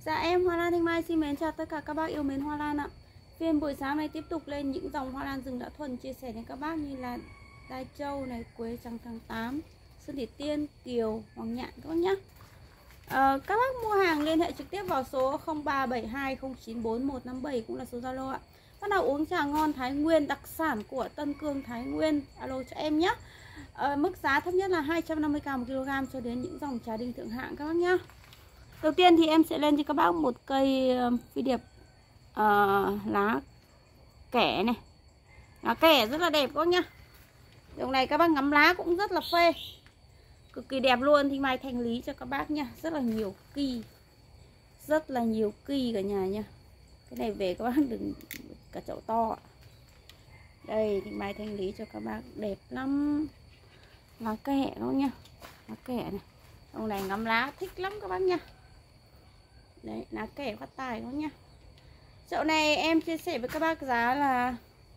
Dạ em Hoa Lan Thanh Mai xin mến chào tất cả các bác yêu mến hoa lan ạ. Phiên buổi sáng này tiếp tục lên những dòng hoa lan rừng đã thuần chia sẻ đến các bác như là Đai Châu này, Quế Trắng tháng 8, Sơn Thủy Tiên, Kiều, Hoàng Nhạn các bác nhé. Các bác mua hàng liên hệ trực tiếp vào số 0372094157 cũng là số Zalo ạ. Bác nào uống trà ngon Thái Nguyên đặc sản của Tân Cương Thái Nguyên alo cho em nhé. Mức giá thấp nhất là 250k 1kg cho đến những dòng trà đinh thượng hạng các bác nhé. Đầu tiên thì em sẽ lên cho các bác một cây phi điệp lá kẻ này. Lá kẻ rất là đẹp các bác nhá. Dòng này các bác ngắm lá cũng rất là phê, cực kỳ đẹp luôn. Thì Mai thanh lý cho các bác nha. Rất là nhiều kỳ, rất là nhiều kỳ cả nhà nha. Cái này về các bác đừng cả chậu to. Đây thì Mai thanh lý cho các bác đẹp lắm. Lá kẻ các bác nha. Lá kẻ này. Dòng này ngắm lá thích lắm các bác nha. Đấy, lá kẻ phát tài đó nha. Chậu này em chia sẻ với các bác giá là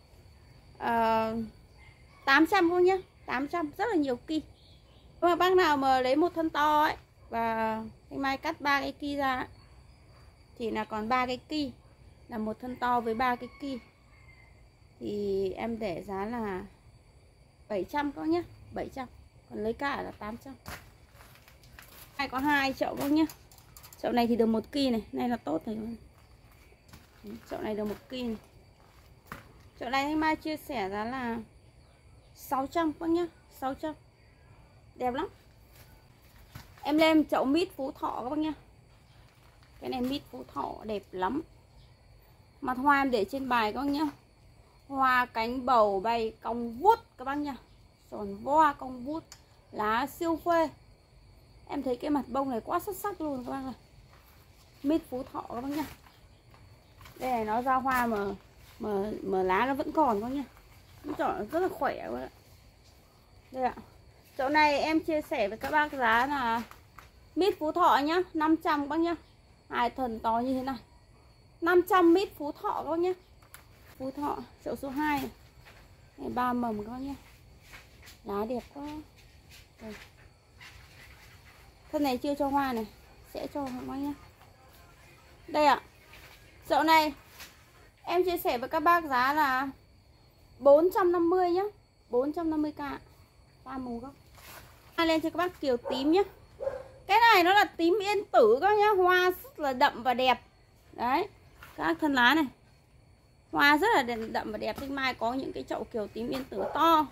800 thôi nhá. 800, rất là nhiều ki. Mà bác nào mà lấy một thân to ấy và Thanh Mai cắt 3 cái ki ra ấy, thì là còn 3 cái ki, là một thân to với 3 cái ki. Thì em để giá là 700 các nhá, 700. Còn lấy cả là 800. Này có 2 chậu các nhá. Chậu này thì được 1 ki này, này là tốt này. Chậu này được 1 ki này. Chậu này Thanh Mai chia sẻ giá là 600 các nhá, 600. Đẹp lắm. Em lên chậu mít Phú Thọ các bác nhá. Cái này mít Phú Thọ đẹp lắm. Mặt hoa em để trên bài các bác nhá. Hoa cánh bầu bay cong vút các bác nhá. Tròn vo cong vút, lá siêu phê. Em thấy cái mặt bông này quá xuất sắc luôn các bác ơi. Mít Phú Thọ các bác nhá. Đây này nó ra hoa mà lá nó vẫn còn các bác nhá. Nó chọn rất là khỏe các bác ạ. Đây ạ. Chỗ này em chia sẻ với các bác giá là mít Phú Thọ nhá, 500 các bác nhá. Hai thần to như thế này. 500 mít Phú Thọ các bác nhá. Phú Thọ, chậu số 2 này. Này 3 mầm các bác nhá. Lá đẹp quá. Đây. Thân này chưa cho hoa này, sẽ cho các bác nhá. Đây ạ. Chậu này em chia sẻ với các bác giá là 450 nhá, 450k. 3 màu gốc. Lên cho các bác kiều tím nhá. Cái này nó là tím yên tử các nhá, hoa rất là đậm và đẹp. Đấy, các thân lá này. Hoa rất là đậm và đẹp. Thanh Mai có những cái chậu kiều tím yên tử to.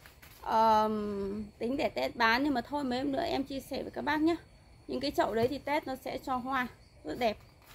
Tính để Tết bán nhưng mà thôi mấy hôm nữa em chia sẻ với các bác nhé. Những cái chậu đấy thì Tết nó sẽ cho hoa rất đẹp.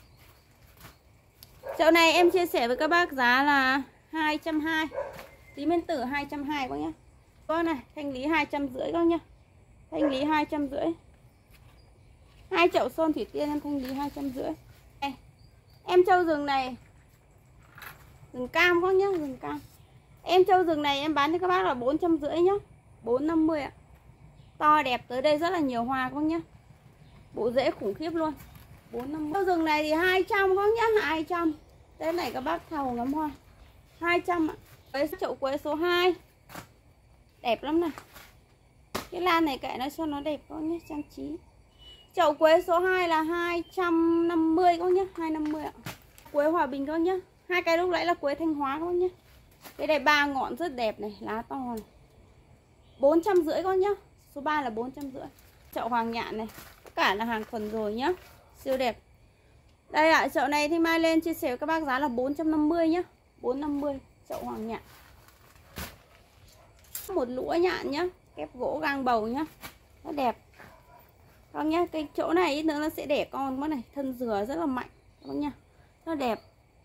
Chậu này em chia sẻ với các bác giá là 220. Tím yên tử 220 các nhá. Có này, thanh lý 250 các nhá. Thanh lý 250. 2 chậu Sơn Thủy Tiên em thanh lý 250. Đây. Em châu rừng này, rừng cam các nhá, rừng cam. Em châu rừng này em bán cho các bác là 450 nhá. 450 ạ. To đẹp, tới đây rất là nhiều hoa các nhá. Bộ rễ khủng khiếp luôn. 450. Châu rừng này thì 200 các nhá, 200. Đây này các bác thầu ngắm hoa. 200 ạ. Với chậu quế số 2. Đẹp lắm này. Cái lan này kệ nó cho nó đẹp các nhé, trang trí. Chậu quế số 2 là 250 các nhá, 250 ạ. Quế Hòa Bình các nhá. Hai cái lúc nãy là quế Thanh Hóa các nhá. Cái này 3 ngọn rất đẹp này, lá to này. 450 các nhá. Số 3 là 450. Chậu Hoàng Nhạn này, tất cả là hàng thuần rồi nhá. Siêu đẹp. Đây ạ, chậu này thì Mai lên chia sẻ với các bác giá là 450 nhá. 450 chậu Hoàng Nhạn. Một lũa nhạn nhá, kép gỗ gang bầu nhá. Nó đẹp. Các nhá, cái chỗ này ít nữa nó sẽ đẻ con quá này, thân dừa rất là mạnh các bác nhá. Nó đẹp.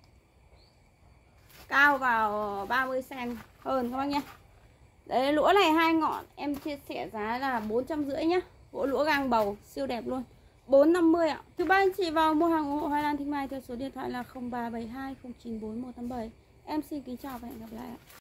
Cao vào 30 cm hơn các bác nhá. Đấy, lũa này 2 ngọn em chia sẻ giá là 450 nhá. Gỗ lũa gang bầu siêu đẹp luôn. 450 ạ. Thứ ba anh chị vào mua hàng ủng hộ Hoa Lan Thanh Mai theo số điện thoại là 0372094157. Em xin kính chào và hẹn gặp lại ạ.